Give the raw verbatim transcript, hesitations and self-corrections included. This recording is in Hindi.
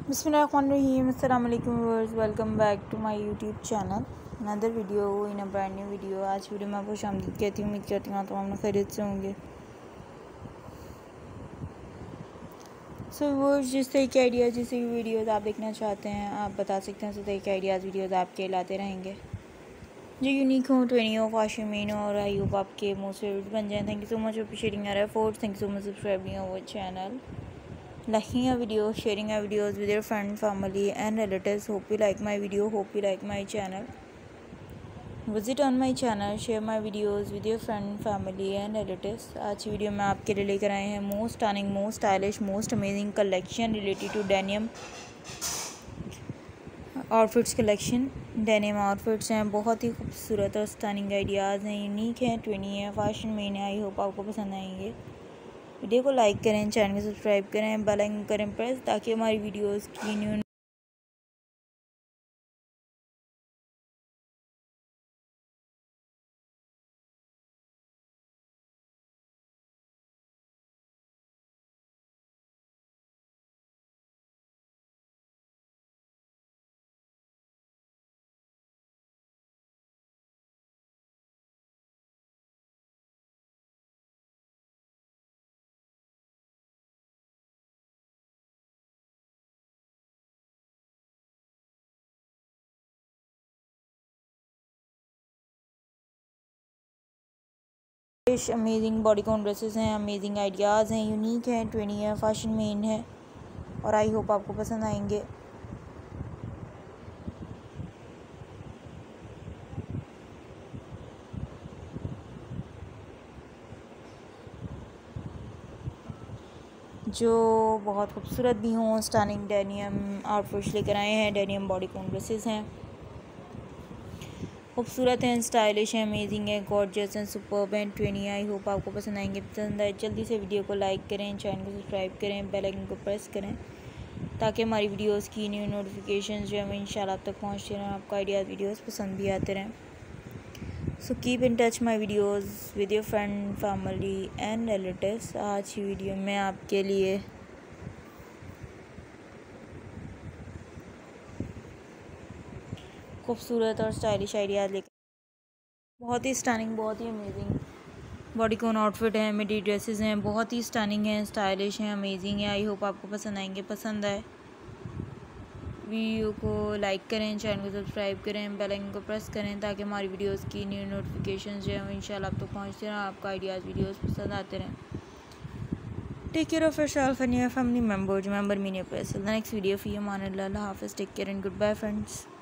Bismillahirrahmanirrahim. Assalamu alaikum viewers. Welcome back to my YouTube channel. Another video in a brand new video. आज वीडियो में आपको शामदीद कहती हूँ। उम्मीद करती हूँ तमाम लोग खैरियत से होंगे। सो व्यूअर्स, जिस तरह के आइडियाज़ जिस तरह की वीडियोज़ आप देखना चाहते हैं आप बता सकते हैं। उस तरह के आइडियाज़ वीडियोज़ आपके लाते रहेंगे जो यूनिक हो, ट्वेंटी हो, फाशमीन हो, और आई होप आपके मोस्ट फेवरेट बन जाए। Thank you so much for sharing our efforts. Thank you so much subscribing our channel, liking our videos, sharing our videos with your friend, family and relatives. Hope you like my video, hope you like my channel. Visit on my channel, share my videos with your friend, family and relatives. आज की वीडियो में आपके लिए लेकर आए हैं most stunning, most stylish, most amazing collection related to denim outfits collection. Denim outfits हैं, बहुत ही खूबसूरत और स्टनिंग आइडियाज़ हैं, यूनिक हैं, ट्वेंटी है, फैशन में है। आई होप आपको पसंद आएंगे। वीडियो को लाइक करें, चैनल को सब्सक्राइब करें, बेल आइकन करें प्रेस ताकि हमारी वीडियोस की न्यू अमेजिंग बॉडीकॉन ड्रेसेस हैं, अमेजिंग आइडियाज़ हैं, यूनिक हैं, ट्वेंटी है, फैशन मेन है और आई होप आपको पसंद आएंगे। जो बहुत खूबसूरत भी हों, स्टनिंग डेनियम आउटफिट्स लेकर आए हैं। डेनियम बॉडीकॉन ड्रेसेस हैं, खूबसूरत हैं, स्टाइलिश हैं, अमेजिंग है, गॉर्जियस हैं, सुपर्ब हैं, ट्वेंटी। आई होप आपको पसंद आएंगे। पसंद आए जल्दी से वीडियो को लाइक करें, चैनल को सब्सक्राइब करें, बेल आइकन को प्रेस करें ताकि हमारी वीडियोस की न्यू नोटिफिकेशंस जो है इंशाल्लाह आप तक पहुँचते रहें, आपको आइडियाज़ वीडियोस पसंद भी आते रहें। So keep in touch my videos with your friend, family and relatives. आज की वीडियो में आपके लिए खूबसूरत और स्टाइलिश आइडियाज़ लेकर बहुत ही स्टनिंग, बहुत ही अमेजिंग बॉडीकॉन आउटफिट है, मिडी ड्रेसेस हैं, बहुत ही स्टनिंग हैं, स्टाइलिश हैं, अमेजिंग है। आई होप आपको पसंद आएंगे। पसंद आए वीडियो को लाइक करें, चैनल को सब्सक्राइब करें, बेल आइकन को प्रेस करें ताकि हमारी वीडियोस की न्यू नोटिफिकेशंस जो है इंशाल्लाह आप तक पहुँचते रहें, आपका आइडियाज़ वीडियोस पसंद आते रहें। Take care of yourself and your family members. Remember me, next video for you, मान अल्लाह हाफिज़, take care and good bye friends.